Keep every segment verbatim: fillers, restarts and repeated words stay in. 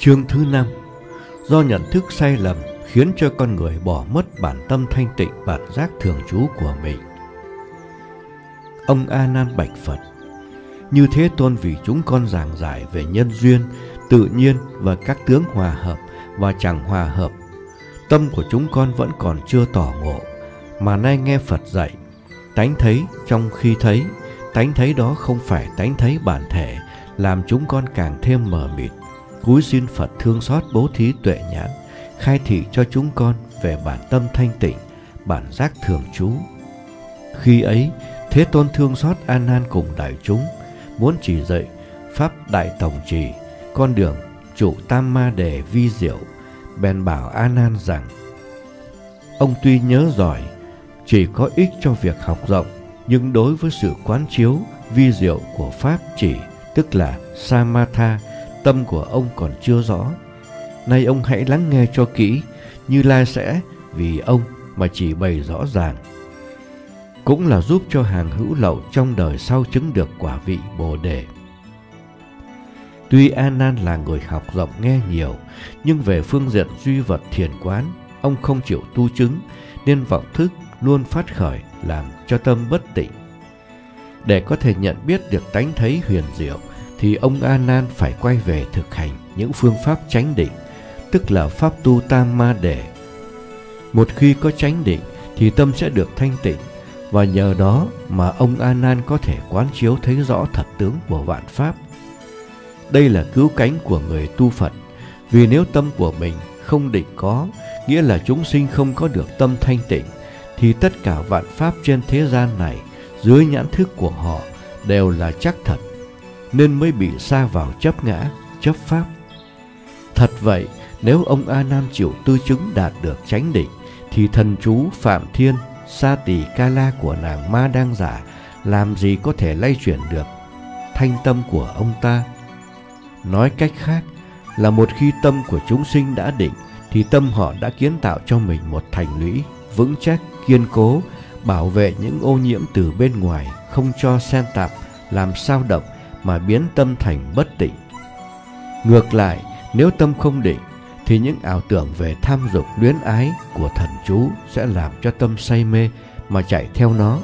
Chương thứ năm. Do nhận thức sai lầm khiến cho con người bỏ mất bản tâm thanh tịnh, bản giác thường trú của mình. Ông A Nan bạch Phật: Như Thế Tôn vì chúng con giảng giải về nhân duyên, tự nhiên và các tướng hòa hợp và chẳng hòa hợp, tâm của chúng con vẫn còn chưa tỏ ngộ, mà nay nghe Phật dạy, tánh thấy trong khi thấy, tánh thấy đó không phải tánh thấy bản thể, làm chúng con càng thêm mờ mịt. Cúi xin Phật thương xót bố thí tuệ nhãn, khai thị cho chúng con về bản tâm thanh tịnh, bản giác thường trú. Khi ấy, Thế Tôn thương xót A Nan cùng đại chúng, muốn chỉ dạy pháp đại tổng trì, con đường trụ tam ma đề vi diệu, bèn bảo A Nan rằng: Ông tuy nhớ giỏi, chỉ có ích cho việc học rộng, nhưng đối với sự quán chiếu vi diệu của pháp chỉ, tức là Samatha, tâm của ông còn chưa rõ. Nay ông hãy lắng nghe cho kỹ, Như Lai sẽ vì ông mà chỉ bày rõ ràng, cũng là giúp cho hàng hữu lậu trong đời sau chứng được quả vị Bồ Đề. Tuy A Nan là người học rộng nghe nhiều, nhưng về phương diện duy vật thiền quán, ông không chịu tu chứng, nên vọng thức luôn phát khởi, làm cho tâm bất tịnh. Để có thể nhận biết được tánh thấy huyền diệu, thì ông A Nan phải quay về thực hành những phương pháp chánh định, tức là pháp tu tam ma đề. Một khi có chánh định thì tâm sẽ được thanh tịnh, và nhờ đó mà ông A Nan có thể quán chiếu thấy rõ thật tướng của vạn pháp. Đây là cứu cánh của người tu Phật, vì nếu tâm của mình không định có, nghĩa là chúng sinh không có được tâm thanh tịnh, thì tất cả vạn pháp trên thế gian này dưới nhãn thức của họ đều là chắc thật, nên mới bị sa vào chấp ngã, chấp pháp. Thật vậy, nếu ông A Nan chịu tư chứng đạt được chánh định, thì thần chú Phạm Thiên, Sa Tỳ Ca La của nàng Ma Đang Giả làm gì có thể lay chuyển được thanh tâm của ông ta. Nói cách khác là một khi tâm của chúng sinh đã định, thì tâm họ đã kiến tạo cho mình một thành lũy vững chắc, kiên cố, bảo vệ những ô nhiễm từ bên ngoài, không cho xen tạp làm sao động mà biến tâm thành bất tịnh. Ngược lại, nếu tâm không định, thì những ảo tưởng về tham dục luyến ái của thần chú sẽ làm cho tâm say mê mà chạy theo nó.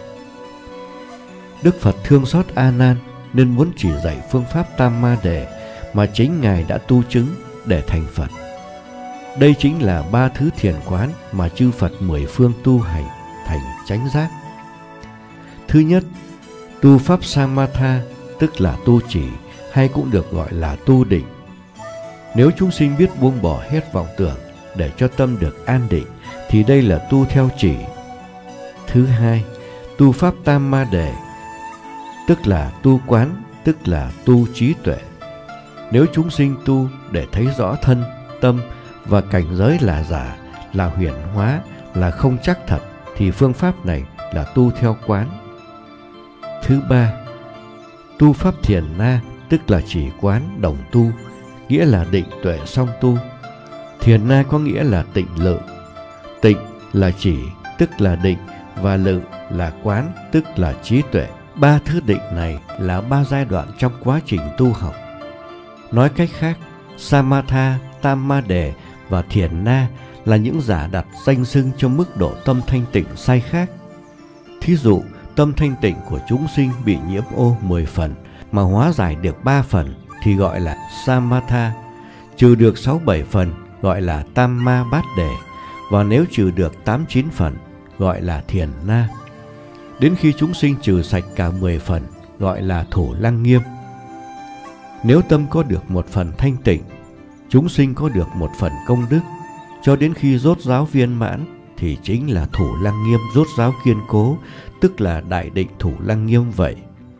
Đức Phật thương xót A Nan nên muốn chỉ dạy phương pháp tam ma đề mà chính Ngài đã tu chứng để thành Phật. Đây chính là ba thứ thiền quán mà chư Phật mười phương tu hành thành chánh giác. Thứ nhất, tu pháp Samatha, tức là tu chỉ, hay cũng được gọi là tu định. Nếu chúng sinh biết buông bỏ hết vọng tưởng để cho tâm được an định, thì đây là tu theo chỉ. Thứ hai, tu pháp tam ma đề, tức là tu quán, tức là tu trí tuệ. Nếu chúng sinh tu để thấy rõ thân, tâm và cảnh giới là giả, là huyền hóa, là không chắc thật, thì phương pháp này là tu theo quán. Thứ ba, tu pháp thiền na, tức là chỉ quán đồng tu, nghĩa là định tuệ song tu. Thiền na có nghĩa là tịnh lự. Tịnh là chỉ, tức là định, và lự là quán, tức là trí tuệ. Ba thứ định này là ba giai đoạn trong quá trình tu học. Nói cách khác, Samatha, Tam Ma Đề và Thiền Na là những giả đặt danh xưng cho mức độ tâm thanh tịnh sai khác. Thí dụ, tâm thanh tịnh của chúng sinh bị nhiễm ô mười phần mà hóa giải được ba phần thì gọi là Samatha, trừ được sáu bảy phần gọi là Tam Ma Bát Đề, và nếu trừ được tám chín phần gọi là Thiền Na. Đến khi chúng sinh trừ sạch cả mười phần gọi là Thủ Lăng Nghiêm. Nếu tâm có được một phần thanh tịnh, chúng sinh có được một phần công đức, cho đến khi rốt ráo viên mãn thì chính là Thủ Lăng Nghiêm rốt ráo kiên cố, tức là Đại Định Thủ Lăng Nghiêm vậy.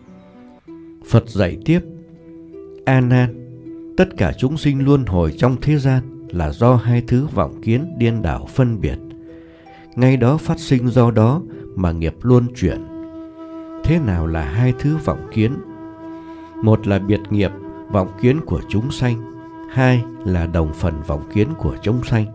Phật dạy tiếp: A Nan, tất cả chúng sinh luân hồi trong thế gian là do hai thứ vọng kiến điên đảo phân biệt. Ngay đó phát sinh do đó mà nghiệp luân chuyển. Thế nào là hai thứ vọng kiến? Một là biệt nghiệp vọng kiến của chúng sanh, hai là đồng phần vọng kiến của chúng sanh.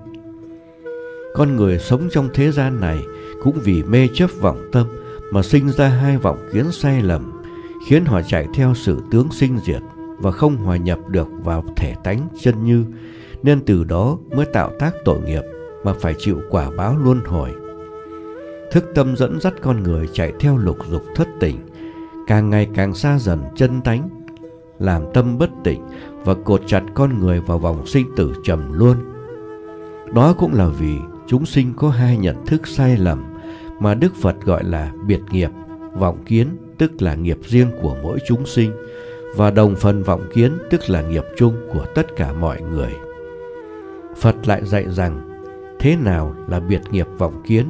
Con người sống trong thế gian này cũng vì mê chấp vọng tâm mà sinh ra hai vọng kiến sai lầm, khiến họ chạy theo sự tướng sinh diệt, và không hòa nhập được vào thể tánh chân như, nên từ đó mới tạo tác tội nghiệp mà phải chịu quả báo luân hồi. Thức tâm dẫn dắt con người chạy theo lục dục thất tình, càng ngày càng xa dần chân tánh, làm tâm bất tịnh và cột chặt con người vào vòng sinh tử trầm luân. Đó cũng là vì chúng sinh có hai nhận thức sai lầm mà Đức Phật gọi là biệt nghiệp, vọng kiến tức là nghiệp riêng của mỗi chúng sinh, và đồng phần vọng kiến tức là nghiệp chung của tất cả mọi người. Phật lại dạy rằng thế nào là biệt nghiệp vọng kiến?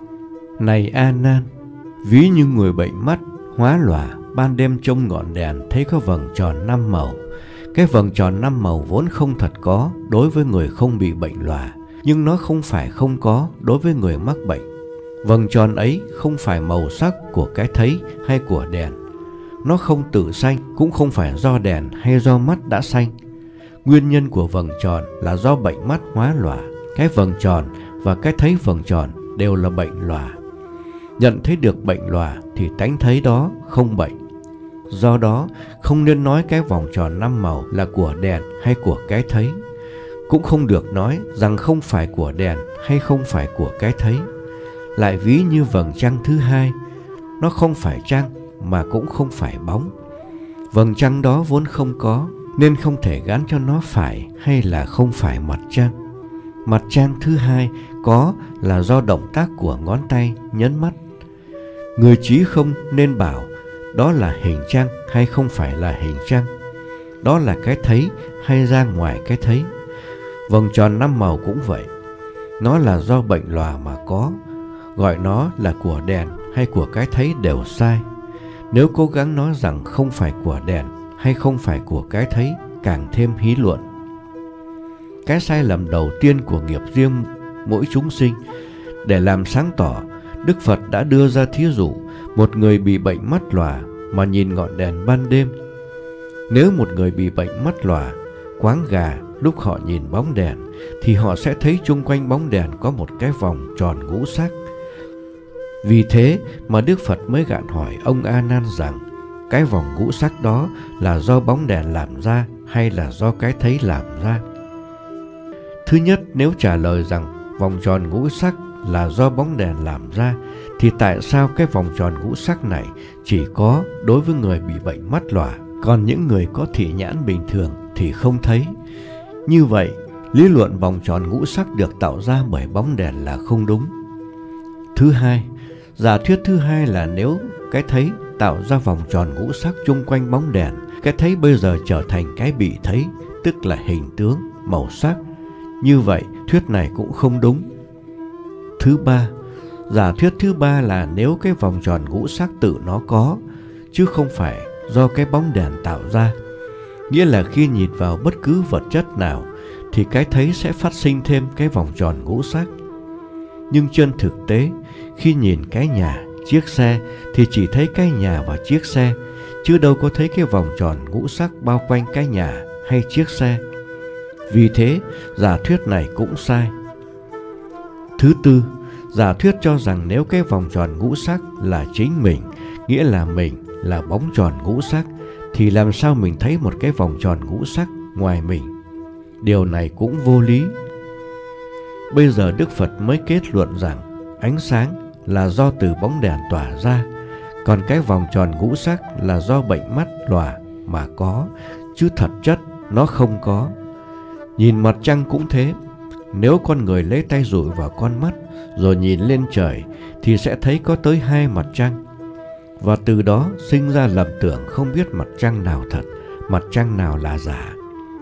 Này A Nan, ví như người bệnh mắt hóa lòa ban đêm trông ngọn đèn thấy có vầng tròn năm màu. Cái vầng tròn năm màu vốn không thật có đối với người không bị bệnh lòa, nhưng nó không phải không có đối với người mắc bệnh. Vầng tròn ấy không phải màu sắc của cái thấy hay của đèn. Nó không tự sanh, cũng không phải do đèn hay do mắt đã sanh. Nguyên nhân của vầng tròn là do bệnh mắt hóa lòa. Cái vầng tròn và cái thấy vầng tròn đều là bệnh lòa. Nhận thấy được bệnh lòa thì tánh thấy đó không bệnh. Do đó không nên nói cái vòng tròn năm màu là của đèn hay của cái thấy. Cũng không được nói rằng không phải của đèn hay không phải của cái thấy. Lại ví như vầng trăng thứ hai, nó không phải trăng mà cũng không phải bóng. Vầng trăng đó vốn không có, nên không thể gán cho nó phải hay là không phải mặt trăng. Mặt trăng thứ hai có là do động tác của ngón tay nhấn mắt. Người trí không nên bảo đó là hình trăng hay không phải là hình trăng, đó là cái thấy hay ra ngoài cái thấy. Vầng tròn năm màu cũng vậy, nó là do bệnh lòa mà có. Gọi nó là của đèn hay của cái thấy đều sai. Nếu cố gắng nói rằng không phải của đèn hay không phải của cái thấy, càng thêm hí luận. Cái sai lầm đầu tiên của nghiệp riêng mỗi chúng sinh, để làm sáng tỏ, Đức Phật đã đưa ra thí dụ một người bị bệnh mắt lòa mà nhìn ngọn đèn ban đêm. Nếu một người bị bệnh mắt lòa, quáng gà, lúc họ nhìn bóng đèn thì họ sẽ thấy chung quanh bóng đèn có một cái vòng tròn ngũ sắc. Vì thế mà Đức Phật mới gạn hỏi ông A Nan rằng cái vòng ngũ sắc đó là do bóng đèn làm ra hay là do cái thấy làm ra. Thứ nhất, nếu trả lời rằng vòng tròn ngũ sắc là do bóng đèn làm ra, thì tại sao cái vòng tròn ngũ sắc này chỉ có đối với người bị bệnh mắt lòa, còn những người có thị nhãn bình thường thì không thấy? Như vậy, lý luận vòng tròn ngũ sắc được tạo ra bởi bóng đèn là không đúng. Thứ hai, giả thuyết thứ hai là nếu cái thấy tạo ra vòng tròn ngũ sắc chung quanh bóng đèn, cái thấy bây giờ trở thành cái bị thấy, tức là hình tướng, màu sắc. Như vậy, thuyết này cũng không đúng. Thứ ba, giả thuyết thứ ba là nếu cái vòng tròn ngũ sắc tự nó có, chứ không phải do cái bóng đèn tạo ra. Nghĩa là khi nhìn vào bất cứ vật chất nào, thì cái thấy sẽ phát sinh thêm cái vòng tròn ngũ sắc. Nhưng trên thực tế, khi nhìn cái nhà, chiếc xe thì chỉ thấy cái nhà và chiếc xe, chứ đâu có thấy cái vòng tròn ngũ sắc bao quanh cái nhà hay chiếc xe. Vì thế, giả thuyết này cũng sai. Thứ tư, giả thuyết cho rằng nếu cái vòng tròn ngũ sắc là chính mình, nghĩa là mình là bóng tròn ngũ sắc, thì làm sao mình thấy một cái vòng tròn ngũ sắc ngoài mình? Điều này cũng vô lý. Bây giờ Đức Phật mới kết luận rằng ánh sáng là do từ bóng đèn tỏa ra, còn cái vòng tròn ngũ sắc là do bệnh mắt lòa mà có, chứ thật chất nó không có. Nhìn mặt trăng cũng thế. Nếu con người lấy tay dụi vào con mắt rồi nhìn lên trời thì sẽ thấy có tới hai mặt trăng, và từ đó sinh ra lầm tưởng không biết mặt trăng nào thật, mặt trăng nào là giả.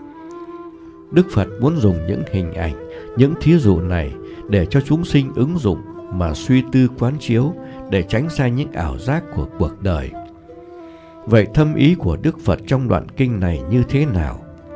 Đức Phật muốn dùng những hình ảnh, những thí dụ này để cho chúng sinh ứng dụng mà suy tư quán chiếu, để tránh xa những ảo giác của cuộc đời. Vậy thâm ý của Đức Phật trong đoạn kinh này như thế nào?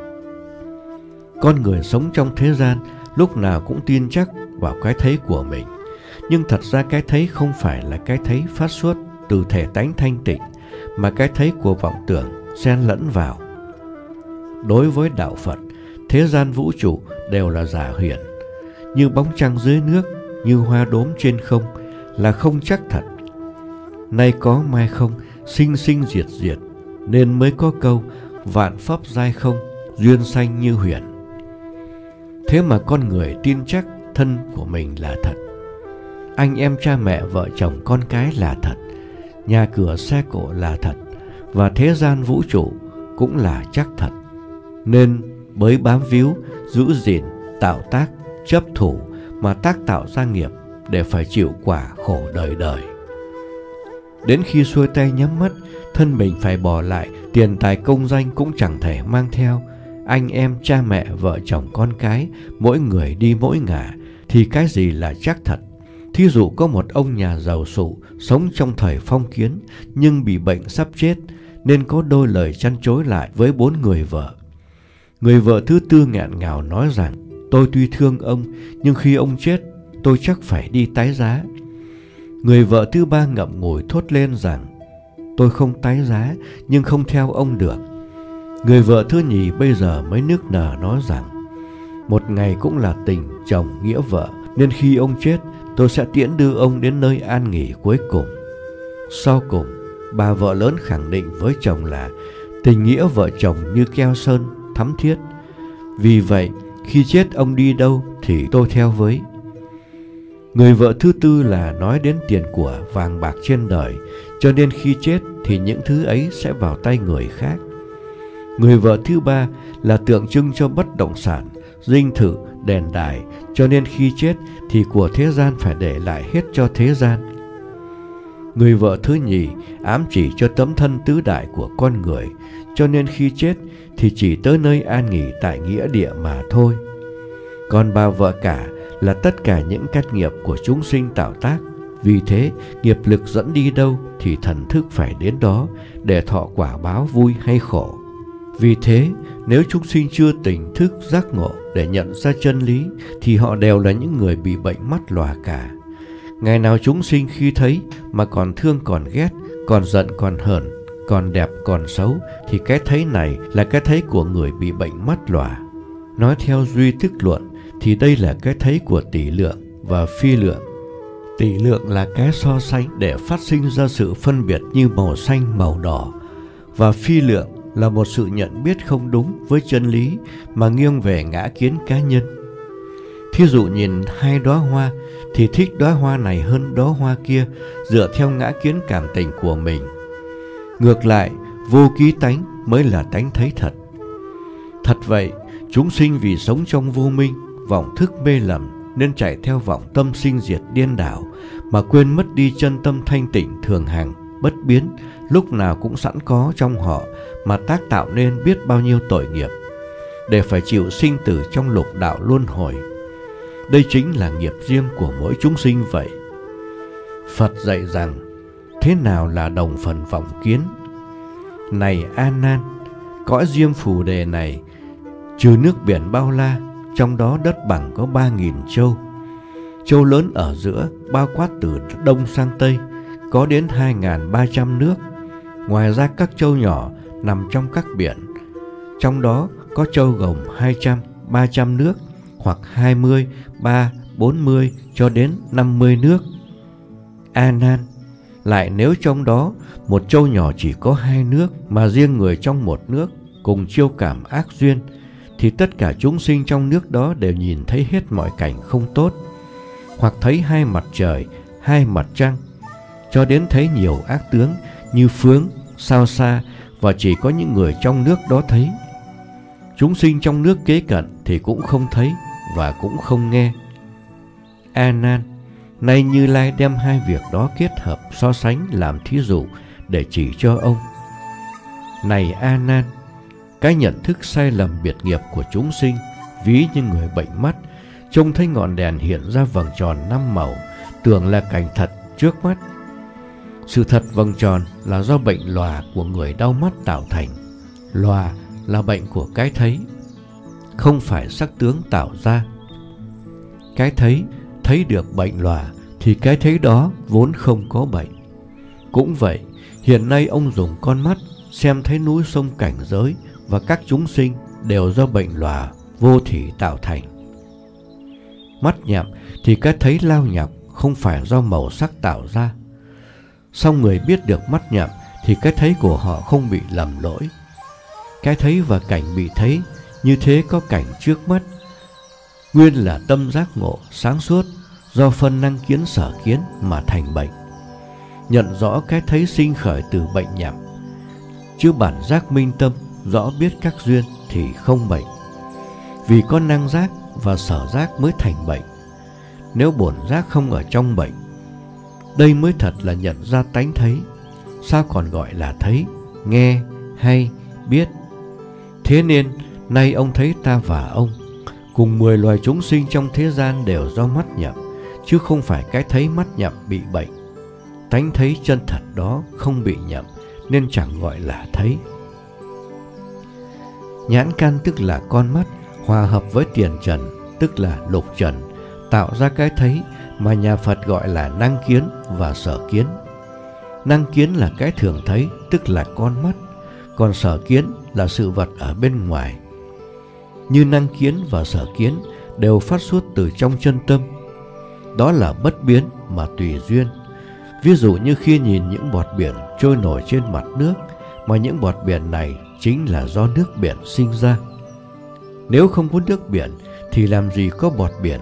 Con người sống trong thế gian lúc nào cũng tin chắc vào cái thấy của mình, nhưng thật ra cái thấy không phải là cái thấy phát xuất từ thể tánh thanh tịnh, mà cái thấy của vọng tưởng xen lẫn vào. Đối với đạo Phật, thế gian vũ trụ đều là giả huyễn, như bóng trăng dưới nước, như hoa đốm trên không, là không chắc thật. Nay có mai không, sinh sinh diệt diệt, nên mới có câu vạn pháp giai không, duyên sanh như huyền. Thế mà con người tin chắc thân của mình là thật, anh em cha mẹ vợ chồng con cái là thật, nhà cửa xe cộ là thật, và thế gian vũ trụ cũng là chắc thật. Nên bới bám víu, giữ gìn, tạo tác, chấp thủ mà tác tạo ra nghiệp để phải chịu quả khổ đời đời. Đến khi xuôi tay nhắm mắt, thân mình phải bỏ lại, tiền tài công danh cũng chẳng thể mang theo, anh em cha mẹ vợ chồng con cái mỗi người đi mỗi ngả, thì cái gì là chắc thật? Thí dụ có một ông nhà giàu sụ sống trong thời phong kiến nhưng bị bệnh sắp chết, nên có đôi lời chăn chối lại với bốn người vợ. Người vợ thứ tư nghẹn ngào nói rằng: tôi tuy thương ông, nhưng khi ông chết tôi chắc phải đi tái giá. Người vợ thứ ba ngậm ngùi thốt lên rằng: tôi không tái giá, nhưng không theo ông được. Người vợ thứ nhì bây giờ mới nức nở nói rằng: một ngày cũng là tình chồng nghĩa vợ, nên khi ông chết tôi sẽ tiễn đưa ông đến nơi an nghỉ cuối cùng. Sau cùng, bà vợ lớn khẳng định với chồng là tình nghĩa vợ chồng như keo sơn, thắm thiết. Vì vậy, khi chết ông đi đâu thì tôi theo với. Người vợ thứ tư là nói đến tiền của vàng bạc trên đời, cho nên khi chết thì những thứ ấy sẽ vào tay người khác. Người vợ thứ ba là tượng trưng cho bất động sản, dinh thự, đền đài, cho nên khi chết thì của thế gian phải để lại hết cho thế gian. Người vợ thứ nhì ám chỉ cho tấm thân tứ đại của con người, cho nên khi chết thì chỉ tới nơi an nghỉ tại nghĩa địa mà thôi. Còn bà vợ cả là tất cả những cách nghiệp của chúng sinh tạo tác. Vì thế, nghiệp lực dẫn đi đâu thì thần thức phải đến đó để thọ quả báo vui hay khổ. Vì thế, nếu chúng sinh chưa tỉnh thức giác ngộ để nhận ra chân lý, thì họ đều là những người bị bệnh mắt lòa cả. Ngày nào chúng sinh khi thấy mà còn thương còn ghét, còn giận còn hờn, còn đẹp còn xấu, thì cái thấy này là cái thấy của người bị bệnh mắt lòa. Nói theo duy thức luận thì đây là cái thấy của tỷ lượng và phi lượng. Tỷ lượng là cái so sánh để phát sinh ra sự phân biệt như màu xanh, màu đỏ, và phi lượng là một sự nhận biết không đúng với chân lý mà nghiêng về ngã kiến cá nhân. Thí dụ nhìn hai đóa hoa thì thích đóa hoa này hơn đóa hoa kia dựa theo ngã kiến cảm tình của mình. Ngược lại, vô ký tánh mới là tánh thấy thật. Thật vậy, chúng sinh vì sống trong vô minh, vọng thức mê lầm nên chạy theo vọng tâm sinh diệt điên đảo mà quên mất đi chân tâm thanh tịnh thường hằng, bất biến, lúc nào cũng sẵn có trong họ, mà tác tạo nên biết bao nhiêu tội nghiệp để phải chịu sinh tử trong lục đạo luân hồi. Đây chính là nghiệp riêng của mỗi chúng sinh vậy. Phật dạy rằng thế nào là đồng phần vọng kiến? Này A Nan, cõi Diêm Phù Đề này trừ nước biển bao la, trong đó đất bằng có ba nghìn châu. Châu lớn ở giữa bao quát từ đông sang tây, có đến hai nghìn ba trăm nước. Ngoài ra các châu nhỏ nằm trong các biển, trong đó có châu gồm hai trăm, ba trăm nước, hoặc hai mươi, ba, bốn mươi cho đến năm mươi nước. A Nan, lại nếu trong đó một châu nhỏ chỉ có hai nước, mà riêng người trong một nước cùng chiêu cảm ác duyên, thì tất cả chúng sinh trong nước đó đều nhìn thấy hết mọi cảnh không tốt, hoặc thấy hai mặt trời, hai mặt trăng, cho đến thấy nhiều ác tướng như phướng, sao xa, và chỉ có những người trong nước đó thấy. Chúng sinh trong nước kế cận thì cũng không thấy và cũng không nghe. A Nan, nay Như Lai đem hai việc đó kết hợp so sánh làm thí dụ để chỉ cho ông. Này A Nan, cái nhận thức sai lầm biệt nghiệp của chúng sinh ví như người bệnh mắt trông thấy ngọn đèn hiện ra vầng tròn năm màu, tưởng là cảnh thật trước mắt. Sự thật vầng tròn là do bệnh lòa của người đau mắt tạo thành. Lòa là bệnh của cái thấy, không phải sắc tướng tạo ra. Cái thấy thấy được bệnh lòa thì cái thấy đó vốn không có bệnh. Cũng vậy, hiện nay ông dùng con mắt xem thấy núi sông cảnh giới và các chúng sinh đều do bệnh lòa vô thỉ tạo thành. Mắt nhắm thì cái thấy lao nhọc không phải do màu sắc tạo ra. Song người biết được mắt nhắm thì cái thấy của họ không bị lầm lỗi. cái thấy và cảnh bị thấy, như thế có cảnh trước mắt. Nguyên là tâm giác ngộ sáng suốt, do phân năng kiến sở kiến mà thành bệnh. Nhận rõ cái thấy sinh khởi từ bệnh nhằm, chứ bản giác minh tâm rõ biết các duyên thì không bệnh. Vì có năng giác và sở giác mới thành bệnh, nếu bổn giác không ở trong bệnh. Đây mới thật là nhận ra tánh thấy, sao còn gọi là thấy, nghe, hay, biết. Thế nên nay ông thấy ta và ông cùng mười loài chúng sinh trong thế gian đều do mắt nhập, chứ không phải cái thấy mắt nhập bị bệnh. Tánh thấy chân thật đó không bị nhập, nên chẳng gọi là thấy. Nhãn căn tức là con mắt, hòa hợp với tiền trần, tức là lục trần, tạo ra cái thấy mà nhà Phật gọi là năng kiến và sở kiến. Năng kiến là cái thường thấy, tức là con mắt, còn sở kiến là sự vật ở bên ngoài. Như năng kiến và sở kiến đều phát xuất từ trong chân tâm, đó là bất biến mà tùy duyên. Ví dụ như khi nhìn những bọt biển trôi nổi trên mặt nước, mà những bọt biển này chính là do nước biển sinh ra. Nếu không có nước biển thì làm gì có bọt biển.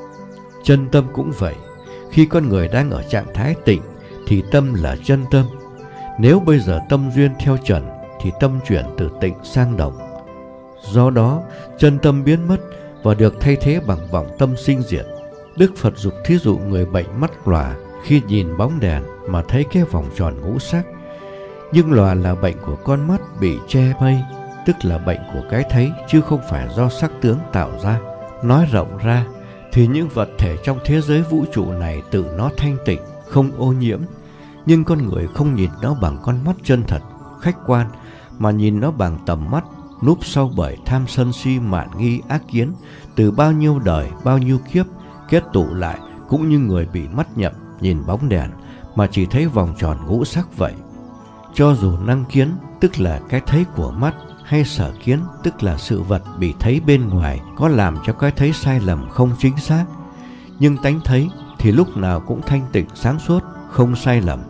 Chân tâm cũng vậy, khi con người đang ở trạng thái tịnh thì tâm là chân tâm. Nếu bây giờ tâm duyên theo trần thì tâm chuyển từ tịnh sang động. Do đó chân tâm biến mất và được thay thế bằng vọng tâm sinh diệt. Đức Phật dục thí dụ người bệnh mắt lòa khi nhìn bóng đèn mà thấy cái vòng tròn ngũ sắc. Nhưng lòa là bệnh của con mắt bị che mây, tức là bệnh của cái thấy, chứ không phải do sắc tướng tạo ra. Nói rộng ra thì những vật thể trong thế giới vũ trụ này tự nó thanh tịnh, không ô nhiễm. Nhưng con người không nhìn nó bằng con mắt chân thật, khách quan, mà nhìn nó bằng tầm mắt núp sau bởi tham sân si mạn nghi ác kiến từ bao nhiêu đời, bao nhiêu kiếp kết tụ lại, cũng như người bị mắt nhập nhìn bóng đèn mà chỉ thấy vòng tròn ngũ sắc vậy. Cho dù năng kiến tức là cái thấy của mắt, hay sở kiến tức là sự vật bị thấy bên ngoài có làm cho cái thấy sai lầm không chính xác, nhưng tánh thấy thì lúc nào cũng thanh tịnh sáng suốt, không sai lầm.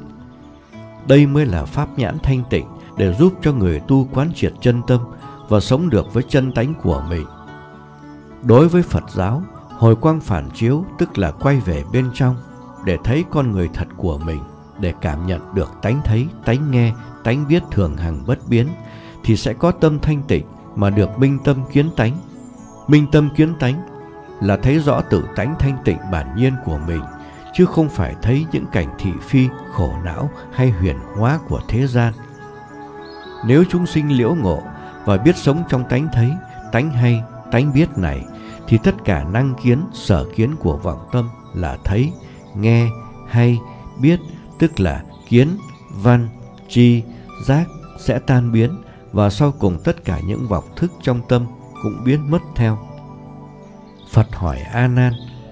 Đây mới là pháp nhãn thanh tịnh để giúp cho người tu quán triệt chân tâm và sống được với chân tánh của mình. Đối với Phật giáo, hồi quang phản chiếu tức là quay về bên trong để thấy con người thật của mình, để cảm nhận được tánh thấy, tánh nghe, tánh biết thường hằng bất biến, thì sẽ có tâm thanh tịnh mà được minh tâm kiến tánh. Minh tâm kiến tánh là thấy rõ tự tánh thanh tịnh bản nhiên của mình, chứ không phải thấy những cảnh thị phi, khổ não hay huyền hóa của thế gian. Nếu chúng sinh liễu ngộ và biết sống trong tánh thấy, tánh hay, tánh biết này, thì tất cả năng kiến, sở kiến của vọng tâm là thấy, nghe, hay, biết, tức là kiến, văn, tri, giác sẽ tan biến, và sau cùng tất cả những vọng thức trong tâm cũng biến mất theo. Phật hỏi A Nan: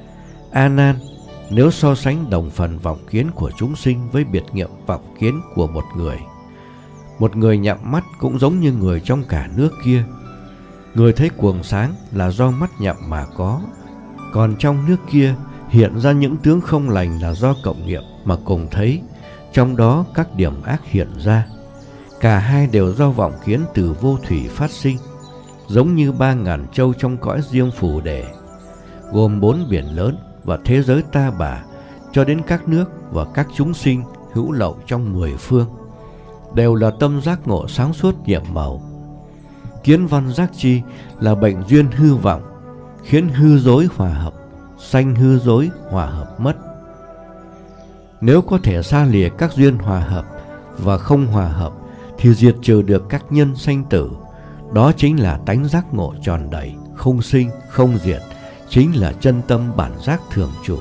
A Nan, nếu so sánh đồng phần vọng kiến của chúng sinh với biệt nghiệm vọng kiến của một người, một người nhắm mắt cũng giống như người trong cả nước kia. Người thấy quầng sáng là do mắt nhắm mà có, còn trong nước kia hiện ra những tướng không lành là do cộng nghiệp mà cùng thấy, trong đó các điểm ác hiện ra. Cả hai đều do vọng kiến từ vô thủy phát sinh, giống như ba ngàn châu trong cõi riêng Phù Đề, gồm bốn biển lớn và thế giới ta bà, cho đến các nước và các chúng sinh hữu lậu trong mười phương, đều là tâm giác ngộ sáng suốt nhiệm màu. Kiến văn giác chi là bệnh duyên hư vọng, khiến hư dối hòa hợp, sanh hư dối hòa hợp mất. Nếu có thể xa lìa các duyên hòa hợp và không hòa hợp thì diệt trừ được các nhân sanh tử. Đó chính là tánh giác ngộ tròn đầy, không sinh, không diệt, chính là chân tâm bản giác thường trụ.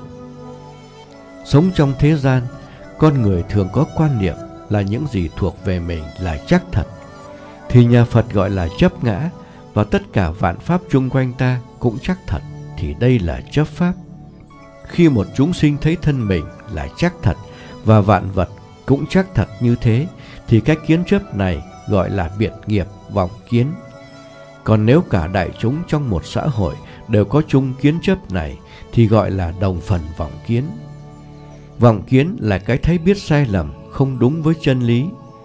Sống trong thế gian, con người thường có quan niệm là những gì thuộc về mình là chắc thật, thì nhà Phật gọi là chấp ngã, và tất cả vạn pháp chung quanh ta cũng chắc thật, thì đây là chấp pháp. Khi một chúng sinh thấy thân mình là chắc thật và vạn vật cũng chắc thật như thế, thì cái kiến chấp này gọi là biện nghiệp vọng kiến. Còn nếu cả đại chúng trong một xã hội đều có chung kiến chấp này thì gọi là đồng phần vọng kiến. Vọng kiến là cái thấy biết sai lầm, không đúng với chân lý.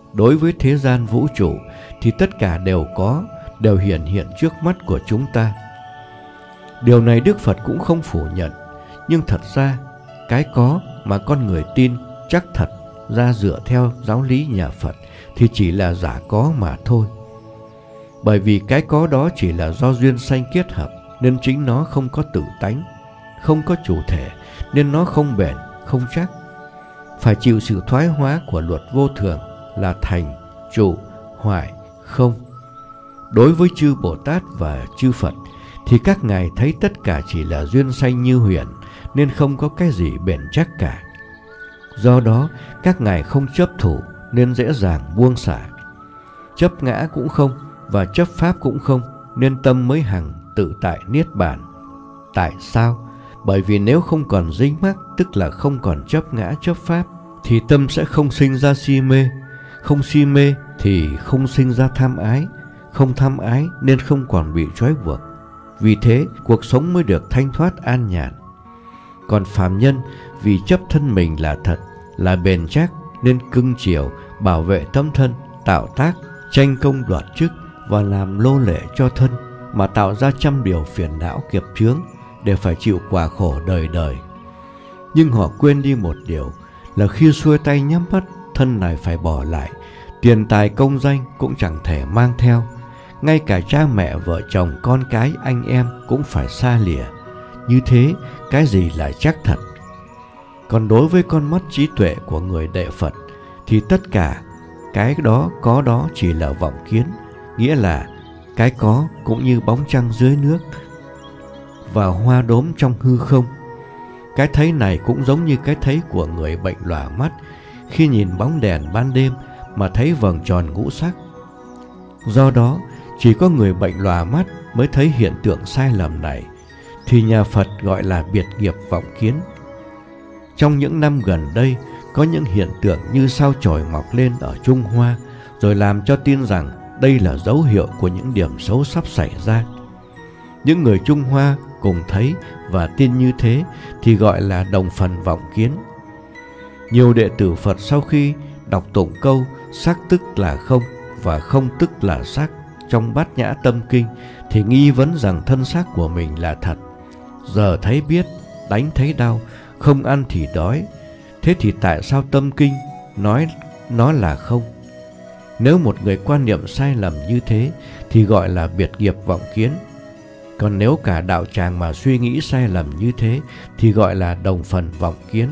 Đối với thế gian vũ trụ thì tất cả đều có, đều hiển hiện trước mắt của chúng ta. Điều này Đức Phật cũng không phủ nhận, nhưng thật ra cái có mà con người tin chắc thật ra dựa theo giáo lý nhà Phật thì chỉ là giả có mà thôi. Bởi vì cái có đó chỉ là do duyên sanh kết hợp, nên chính nó không có tự tánh, không có chủ thể, nên nó không bền, không chắc. Phải chịu sự thoái hóa của luật vô thường là thành, trụ, hoại, không. Đối với chư Bồ Tát và chư Phật thì các ngài thấy tất cả chỉ là duyên sanh như huyền, nên không có cái gì bền chắc cả. Do đó các ngài không chấp thủ nên dễ dàng buông xả. Chấp ngã cũng không và chấp pháp cũng không, nên tâm mới hằng tự tại niết bàn. Tại sao? Bởi vì nếu không còn dính mắc, tức là không còn chấp ngã chấp pháp, thì tâm sẽ không sinh ra si mê. Không si mê thì không sinh ra tham ái. Không tham ái nên không còn bị trói buộc. Vì thế cuộc sống mới được thanh thoát an nhàn. Còn phàm nhân vì chấp thân mình là thật, là bền chắc, nên cưng chiều, bảo vệ tâm thân, tạo tác, tranh công đoạt chức và làm lô lệ cho thân, mà tạo ra trăm điều phiền não kiếp chướng để phải chịu quả khổ đời đời. Nhưng họ quên đi một điều là khi xuôi tay nhắm mắt, thân này phải bỏ lại, tiền tài công danh cũng chẳng thể mang theo, ngay cả cha mẹ vợ chồng con cái anh em cũng phải xa lìa. Như thế cái gì là chắc thật? Còn đối với con mắt trí tuệ của người đệ Phật thì tất cả cái đó có đó chỉ là vọng kiến, nghĩa là cái có cũng như bóng trăng dưới nước và hoa đốm trong hư không. Cái thấy này cũng giống như cái thấy của người bệnh lòa mắt khi nhìn bóng đèn ban đêm mà thấy vầng tròn ngũ sắc. Do đó chỉ có người bệnh lòa mắt mới thấy hiện tượng sai lầm này, thì nhà Phật gọi là biệt nghiệp vọng kiến. Trong những năm gần đây có những hiện tượng như sao chổi mọc lên ở Trung Hoa, rồi làm cho tin rằng đây là dấu hiệu của những điểm xấu sắp xảy ra. Những người Trung Hoa cùng thấy và tin như thế thì gọi là đồng phần vọng kiến. Nhiều đệ tử Phật sau khi đọc tụng câu sắc tức là không và không tức là sắc trong Bát Nhã Tâm Kinh thì nghi vấn rằng thân xác của mình là thật. Giờ thấy biết, đánh thấy đau, không ăn thì đói. Thế thì tại sao Tâm Kinh nói nó là không? Nếu một người quan niệm sai lầm như thế thì gọi là biệt nghiệp vọng kiến. Còn nếu cả đạo tràng mà suy nghĩ sai lầm như thế thì gọi là đồng phần vọng kiến.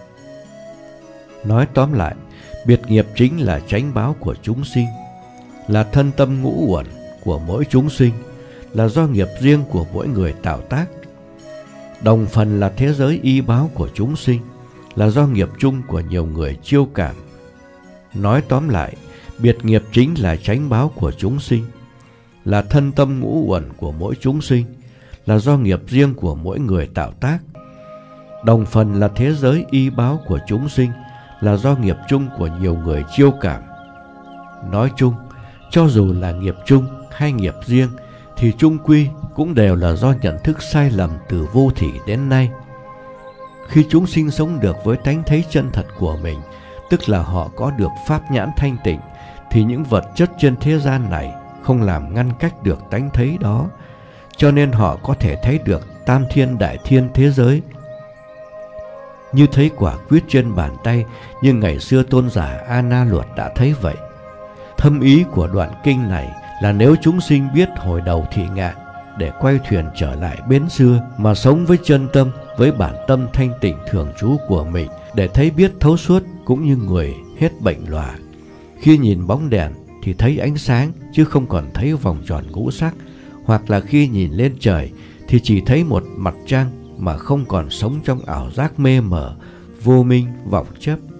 Nói tóm lại, biệt nghiệp chính là chánh báo của chúng sinh, là thân tâm ngũ uẩn của mỗi chúng sinh, là do nghiệp riêng của mỗi người tạo tác. Đồng phần là thế giới y báo của chúng sinh, là do nghiệp chung của nhiều người chiêu cảm. Nói tóm lại, biệt nghiệp chính là chánh báo của chúng sinh, là thân tâm ngũ uẩn của mỗi chúng sinh, là do nghiệp riêng của mỗi người tạo tác. Đồng phần là thế giới y báo của chúng sinh, là do nghiệp chung của nhiều người chiêu cảm. Nói chung, cho dù là nghiệp chung hay nghiệp riêng thì chung quy cũng đều là do nhận thức sai lầm từ vô thỉ đến nay. Khi chúng sinh sống được với tánh thấy chân thật của mình, tức là họ có được pháp nhãn thanh tịnh, thì những vật chất trên thế gian này không làm ngăn cách được tánh thấy đó, cho nên họ có thể thấy được tam thiên đại thiên thế giới như thấy quả quyết trên bàn tay, như ngày xưa tôn giả A Na Luật đã thấy vậy. Thâm ý của đoạn kinh này là nếu chúng sinh biết hồi đầu thị ngạn để quay thuyền trở lại bến xưa, mà sống với chân tâm, với bản tâm thanh tịnh thường trú của mình, để thấy biết thấu suốt cũng như người hết bệnh lòa. Khi nhìn bóng đèn thì thấy ánh sáng chứ không còn thấy vòng tròn ngũ sắc, hoặc là khi nhìn lên trời thì chỉ thấy một mặt trăng mà không còn sống trong ảo giác mê mờ, vô minh, vọng chấp.